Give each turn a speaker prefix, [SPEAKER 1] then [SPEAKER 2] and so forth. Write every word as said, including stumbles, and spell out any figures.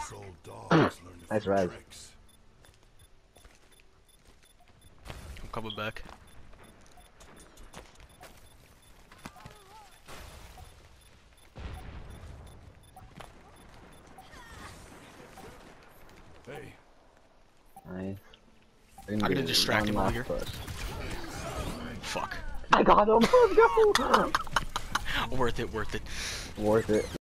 [SPEAKER 1] Nice res.
[SPEAKER 2] I'm coming back.
[SPEAKER 3] Hey.
[SPEAKER 1] Nice.
[SPEAKER 2] I'm gonna distract him over here.
[SPEAKER 1] Push.
[SPEAKER 2] Fuck.
[SPEAKER 1] I got him. Let's go.
[SPEAKER 2] Worth it, worth it.
[SPEAKER 1] Worth it.